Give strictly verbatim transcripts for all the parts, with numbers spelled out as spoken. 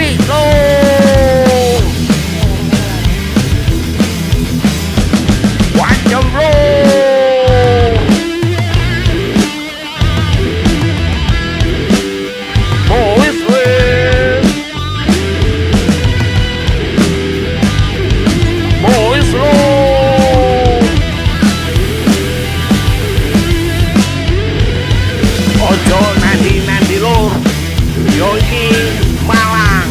wapi lor, wancam lor, boys weh, boys lor, ojo nandi-nandi lor, yo iki Malang.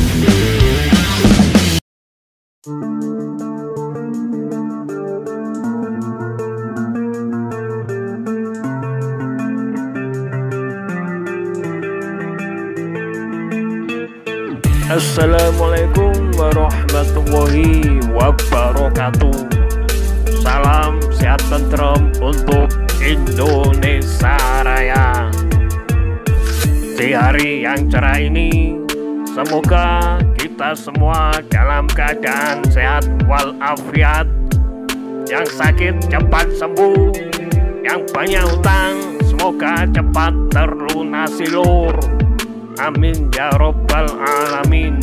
Assalamualaikum warahmatullahi wabarakatuh. Salam sehat tentrem untuk Indonesia Raya. Di hari yang cerah ini, semoga kita semua dalam keadaan sehat walafiat. Yang sakit cepat sembuh, yang banyak utang semoga cepat terlunasi lur. Amin ya robbal alamin.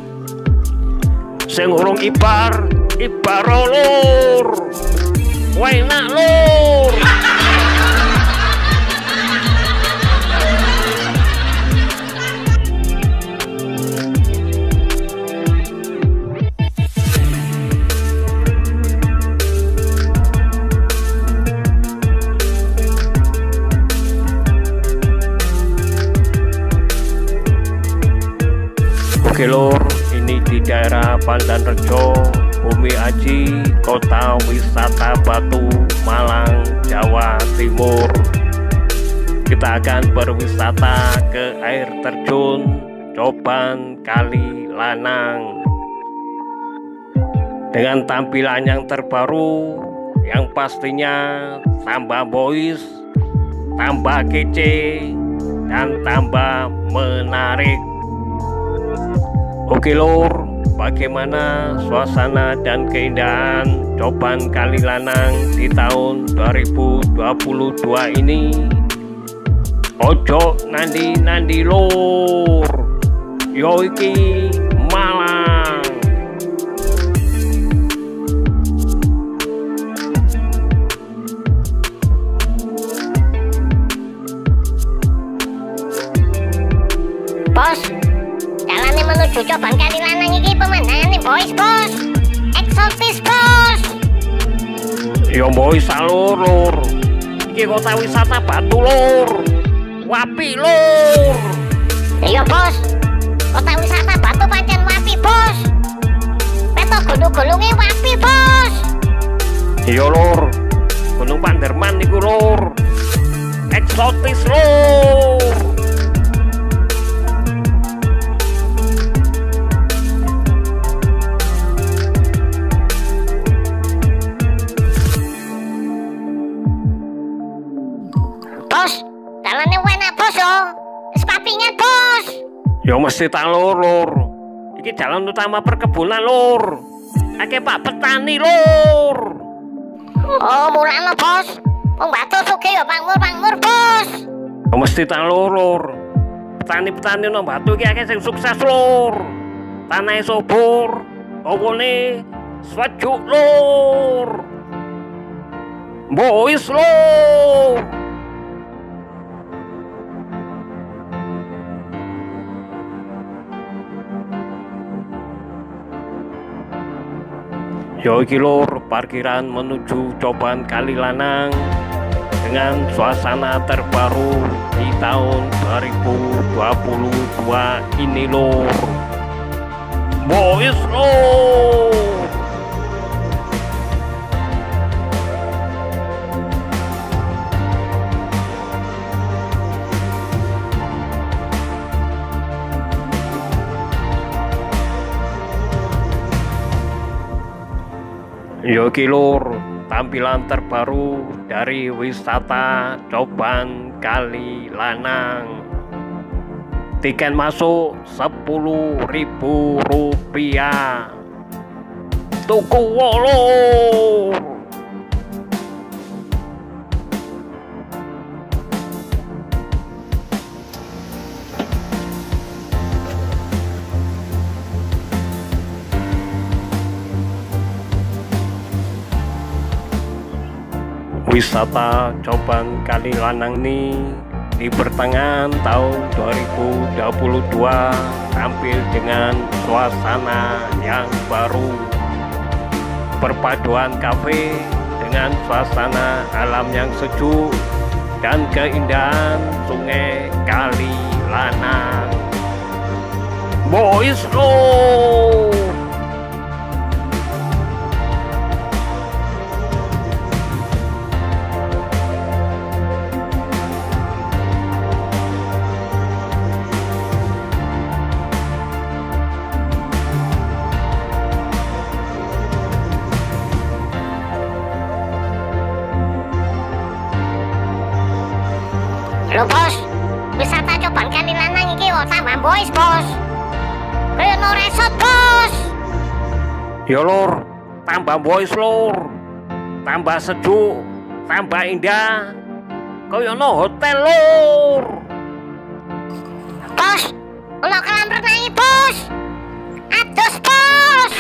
Sing urung ibar, ibar lur. Enak lur. Oke lor, ini di daerah Pandanrejo, Bumi Aji, kota wisata Batu, Malang, Jawa Timur. Kita akan berwisata ke air terjun Coban Kali Lanang dengan tampilan yang terbaru, yang pastinya tambah boys, tambah kece, dan tambah menarik. Oke lor, bagaimana suasana dan keindahan Coban Kali Lanang di tahun dua ribu dua puluh dua ini? Ojo nandi-nandi lor, yo iki Malang. Bos, jalannya menuju Coban Kali Lanang iki pemandangan boys bos, eksotis bos. Yo boys salur lur, iki kota wisata Batu lur, wapi lur. Iya bos, kota wisata Batu pancen wapi bos. Petok gunung-gunungnya wapi bos. Iya lur, Gunung Panderman niku lur, eksotis lur. Bos, jalannya enak bos yo. Sepapingan bos. Yo mesti tak lur lur. Iki jalan utama perkebunan lur. Ake pak petani lur. Oh mulane bos. Wong Batu sugih yo pangmur-pangmur bos. Yo mesti tak lur lur. Petani-petani nang Batu iki akeh sing sukses lur. Tanahe subur, owone sejuk lur. Boys lur. Yo iki lur, parkiran menuju Coban Kali Lanang dengan suasana terbaru di tahun dua ribu dua puluh dua ini lur. Boys lur. Yo iki lur, tampilan terbaru dari wisata Coban Kali Lanang. Tiket masuk sepuluh ribu rupiah. Tuku lur. Wisata Coban Kali Lanang ini di pertengahan tahun dua ribu dua puluh dua tampil dengan suasana yang baru, perpaduan kafe dengan suasana alam yang sejuk dan keindahan sungai Kali Lanang. Boys lo. Lho bos, wisata Coban Kali Lanang iki kok tambah boys bos. Kaya no resort bos. Ya lur, tambah boys lur, tambah sejuk, tambah indah, kaya no hotel lur. Bos, ono kolam renang iki bos. Ados bos.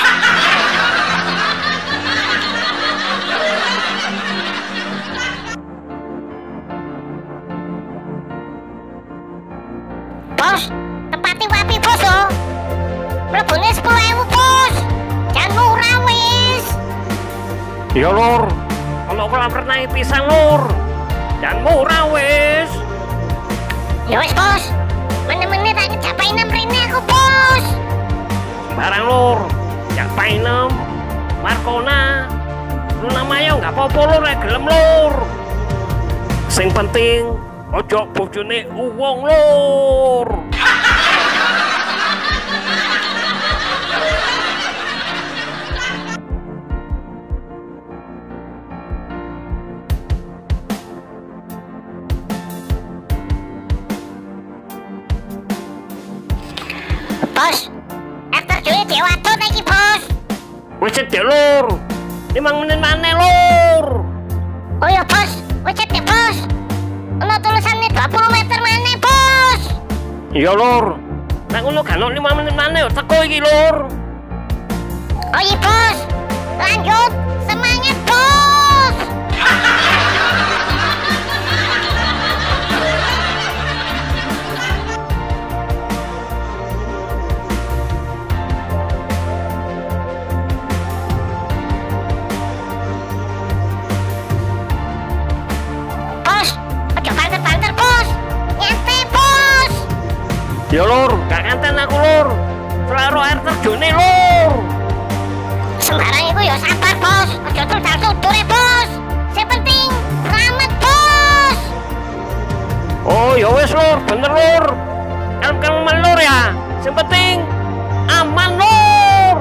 Bos, tempatnya wapi bos loh. Mlebune sepuluh ribu bos. Jangan murah wis. Ya lur, ono kolam renang pisang lur, jangan murah wis. Ya wis bos, meneh-meneh tak kecapai enam rene aku bos. Barang lur, jak painem, Markona, Luna Maya nggak apa-apa lur, nek gelem lur. Sing penting ojo bojone uwong lur. Bos, aktor Joy Dewato lagi bos. Wis cedek lur, limang menit maneh lur. Oh ya bos, wis cedek bos. Ono tulisannya dua puluh meter maneh bos. Iya lur, nek ngono gak ono lima menit maneh teko iki lur. Oh iya bos, lanjut, semangat bos. Bos, ojo banter-banter bos, nyantai bos. Ya lur, gak nganten aku lur, selalu air terjune lur. Sembarang itu ya sabar bos, ojo tudal-tudul ya bos. Yang penting selamat bos. Oh ya wis lur, bener lur. Kalem-kalem lur ya, yang penting aman lur.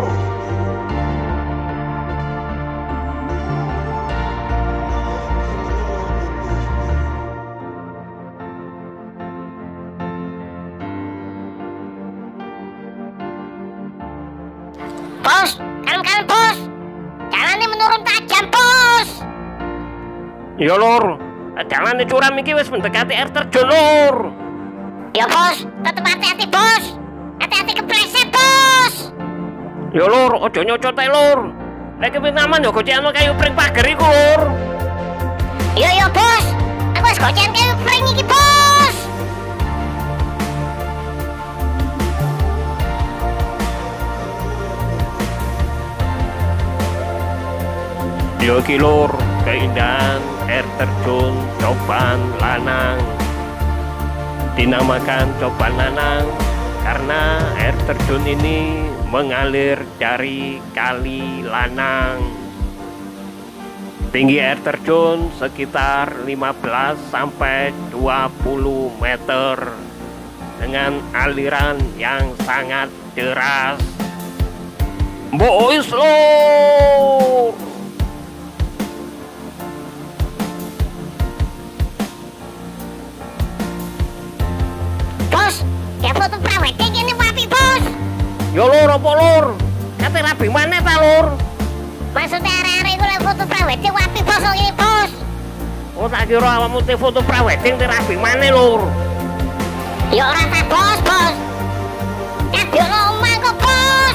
Bos, kalem-kalem bos. Jalannya menurun tajam bos. Ya lur, jalan curam iki wis mendekati air terjun lur. Ya bos, tetep hati-hati bos. Hati-hati kepleset bos. Ya lur, ojo nyocot ae lur. Lek kepengin aman ya gocekan kayu pring pager iku lur. Iya iya bos, aku wis gocekan kayu pring iki bos. Ya iki lur, keindahan air terjun Coban Lanang. Dinamakan Coban Lanang karena air terjun ini mengalir dari Kali Lanang. Tinggi air terjun sekitar lima belas sampai dua puluh meter dengan aliran yang sangat deras. Boys lur. Bos, ya foto prawedding ini wapi bos. Ya lur, apa lur? Kate rabi maneh ta lur? Maksudnya area-area itu lah foto prawedding wapi bos ini bos. Oh tak kira awakmu te foto prawedding te rabi maneh lur. Ya ora ta bos bos. Kadang omah kok bos.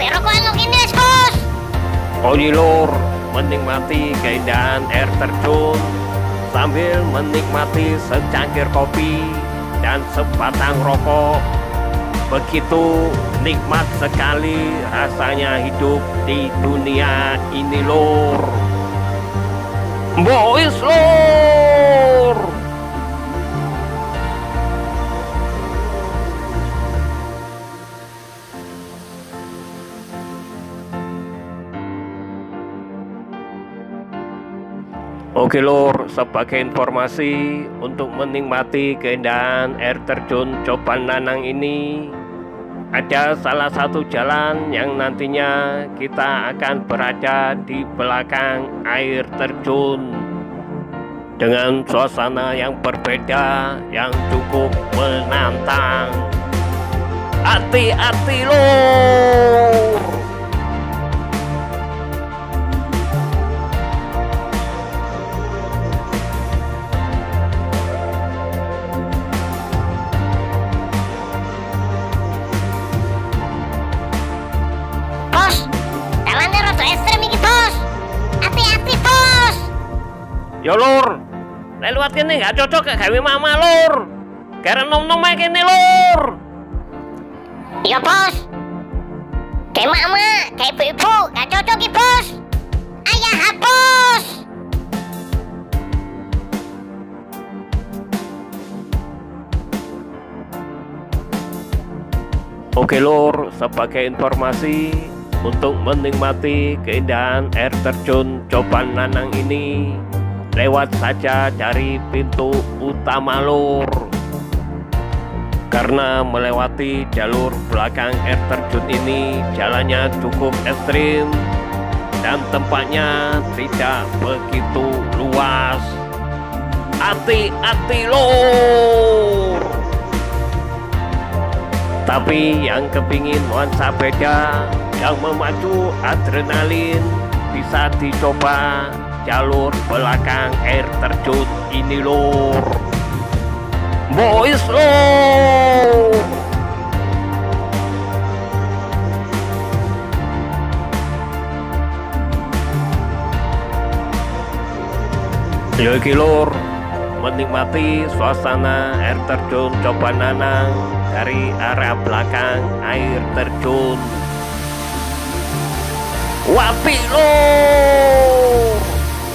gawe rokokan lo gini bos. Oh iya lur, menikmati keindahan air terjun sambil menikmati secangkir kopi dan sebatang rokok. Begitu nikmat sekali rasanya hidup di dunia ini lur. Boys lur. Oke lur, sebagai informasi untuk menikmati keindahan air terjun Coban Lanang ini, ada salah satu jalan yang nantinya kita akan berada di belakang air terjun dengan suasana yang berbeda yang cukup menantang. Hati-hati lur. Yo lur, lewat kene gak cocok gak gawe mama lur. Karena nom-nom ae kene lur. Iya bos. Kayak mama, kayak ibu-ibu gak cocok ki bos. Ayah hapus. Oke lur, sebagai informasi untuk menikmati keindahan air terjun Coban Lanang ini, lewat saja dari pintu utama lur. Karena melewati jalur belakang air terjun ini jalannya cukup ekstrim dan tempatnya tidak begitu luas. Hati-hati lur. Tapi yang kepingin nuansa beda, yang memacu adrenalin, bisa dicoba jalur belakang air terjun ini lur. Boys lur. Yogi lur, menikmati suasana air terjun Coban Lanang dari arah belakang air terjun. Wapi lur.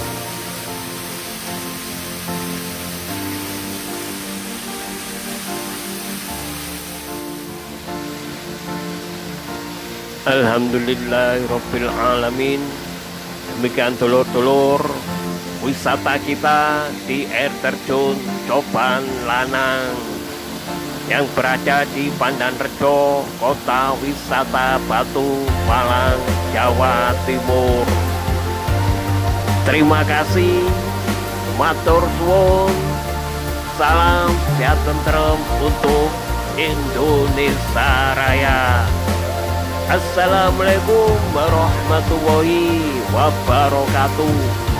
Alhamdulillahirabbil alamin. Demikian dulur-dulur wisata kita di air terjun Coban Lanang yang berada di Pandanrejo, kota wisata Batu Malang, Jawa Timur. Terima kasih, matur suwun, salam sejahtera untuk Indonesia Raya. Assalamualaikum warahmatullahi wabarakatuh.